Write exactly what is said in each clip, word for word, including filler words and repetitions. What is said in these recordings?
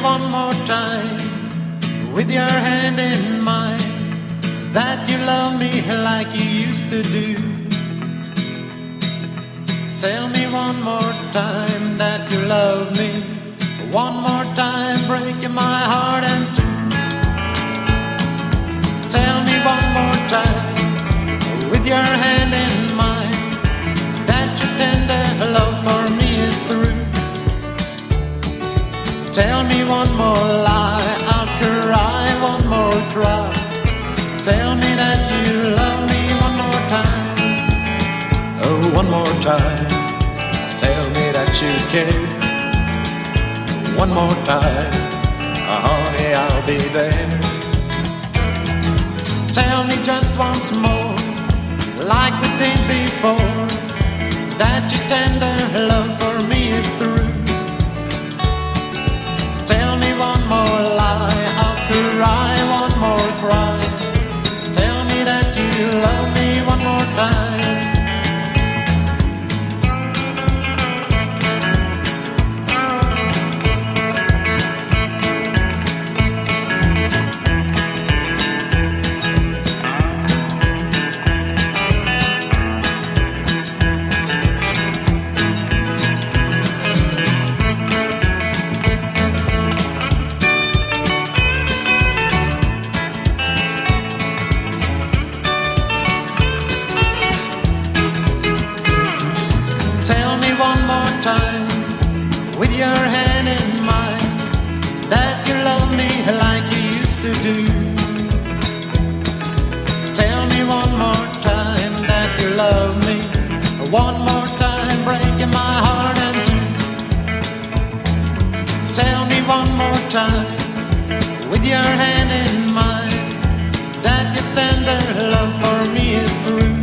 one more time, with your hand in mine, that you love me like you used to do. Tell me one more time that you love me, one more time, breaking my heart in two. Tell me one more time, with your hand in mine, that your tender love for me is through. Tell me one more lie, I'll cry one more cry. Tell me that you love me one more time, oh, one more time. Tell me that you care one more time, oh, honey, I'll be there. Tell me just once more, like we did before, that your tender love for me is through. Tell me one more lie, I'll cry one more cry. Tell me that you love me one more time. Tell me one more time, with your hand in mine, that you love me like you used to do. Tell me one more time that you love me, one more time, breaking my heart in two. Tell me one more time, with your hand in mine, that your tender love for me is through.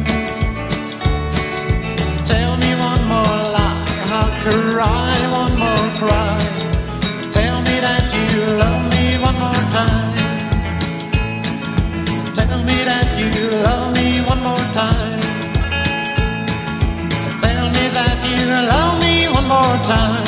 Tell me one more lie, I'll cry one more cry. Tell me that you love me one more time. Tell me that you love me one more time. Tell me that you love me one more time.